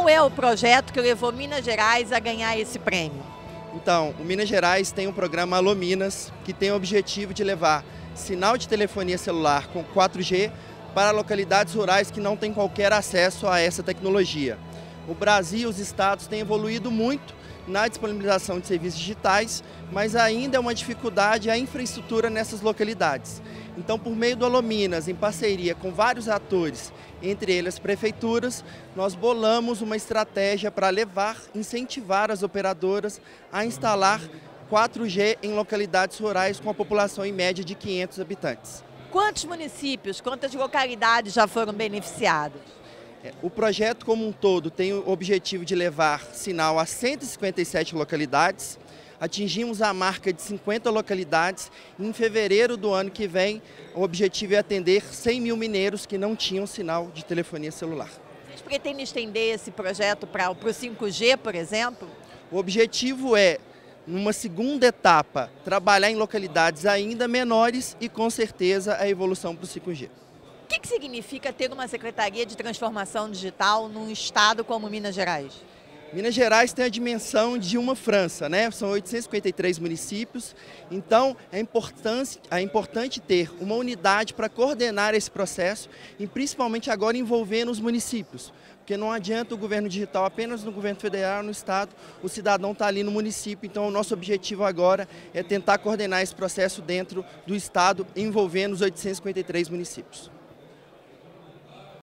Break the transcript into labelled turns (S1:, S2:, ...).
S1: Qual é o projeto que levou Minas Gerais a ganhar esse prêmio?
S2: Então, o Minas Gerais tem o programa Alô Minas, que tem o objetivo de levar sinal de telefonia celular com 4G para localidades rurais que não têm qualquer acesso a essa tecnologia. O Brasil e os estados têm evoluído muito na disponibilização de serviços digitais, mas ainda é uma dificuldade a infraestrutura nessas localidades. Então, por meio do Alô Minas, em parceria com vários atores, entre eles prefeituras, nós bolamos uma estratégia para incentivar as operadoras a instalar 4G em localidades rurais com a população em média de 500 habitantes.
S1: Quantos municípios, quantas localidades já foram beneficiados?
S2: O projeto como um todo tem o objetivo de levar sinal a 157 localidades. Atingimos a marca de 50 localidades e em fevereiro do ano que vem o objetivo é atender 100 mil mineiros que não tinham sinal de telefonia celular.
S1: Vocês pretendem estender esse projeto para o 5G, por exemplo?
S2: O objetivo é, numa segunda etapa, trabalhar em localidades ainda menores e com certeza a evolução para o 5G.
S1: O que significa ter uma Secretaria de Transformação Digital num estado como Minas Gerais?
S2: Minas Gerais tem a dimensão de uma França, né? São 853 municípios, então é importante ter uma unidade para coordenar esse processo e principalmente agora envolvendo os municípios, porque não adianta o governo digital apenas no governo federal, no estado, o cidadão está ali no município, então o nosso objetivo agora é tentar coordenar esse processo dentro do estado envolvendo os 853 municípios.